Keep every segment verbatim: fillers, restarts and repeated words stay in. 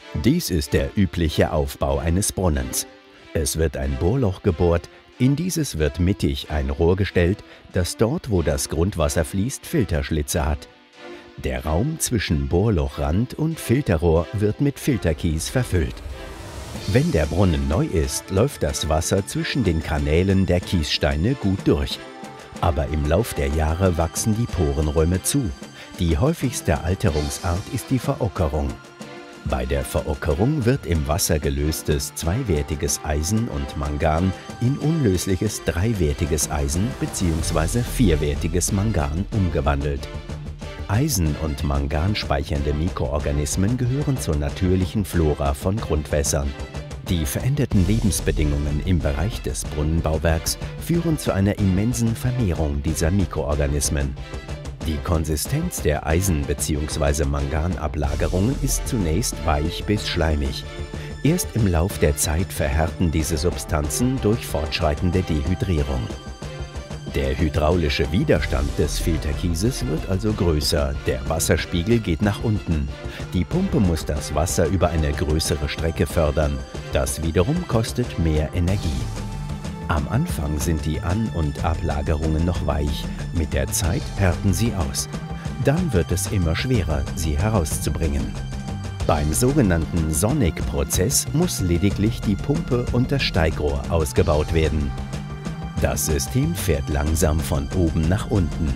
Dies ist der übliche Aufbau eines Brunnens. Es wird ein Bohrloch gebohrt, in dieses wird mittig ein Rohr gestellt, das dort, wo das Grundwasser fließt, Filterschlitze hat. Der Raum zwischen Bohrlochrand und Filterrohr wird mit Filterkies verfüllt. Wenn der Brunnen neu ist, läuft das Wasser zwischen den Kanälen der Kiessteine gut durch. Aber im Lauf der Jahre wachsen die Porenräume zu. Die häufigste Alterungsart ist die Verockerung. Bei der Verockerung wird im Wasser gelöstes zweiwertiges Eisen und Mangan in unlösliches dreiwertiges Eisen bzw. vierwertiges Mangan umgewandelt. Eisen- und Mangan speichernde Mikroorganismen gehören zur natürlichen Flora von Grundwässern. Die veränderten Lebensbedingungen im Bereich des Brunnenbauwerks führen zu einer immensen Vermehrung dieser Mikroorganismen. Die Konsistenz der Eisen- bzw. Manganablagerungen ist zunächst weich bis schleimig. Erst im Lauf der Zeit verhärten diese Substanzen durch fortschreitende Dehydrierung. Der hydraulische Widerstand des Filterkieses wird also größer, der Wasserspiegel geht nach unten. Die Pumpe muss das Wasser über eine größere Strecke fördern. Das wiederum kostet mehr Energie. Am Anfang sind die An- und Ablagerungen noch weich, mit der Zeit härten sie aus. Dann wird es immer schwerer, sie herauszubringen. Beim sogenannten Sonic-Prozess muss lediglich die Pumpe und das Steigrohr ausgebaut werden. Das System fährt langsam von oben nach unten.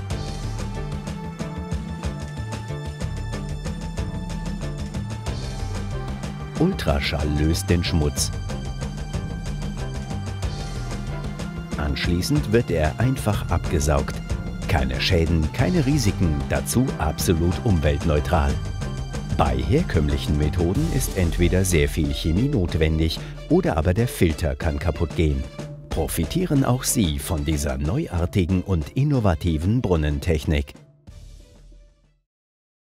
Ultraschall löst den Schmutz. Anschließend wird er einfach abgesaugt. Keine Schäden, keine Risiken, dazu absolut umweltneutral. Bei herkömmlichen Methoden ist entweder sehr viel Chemie notwendig oder aber der Filter kann kaputt gehen. Profitieren auch Sie von dieser neuartigen und innovativen Brunnentechnik.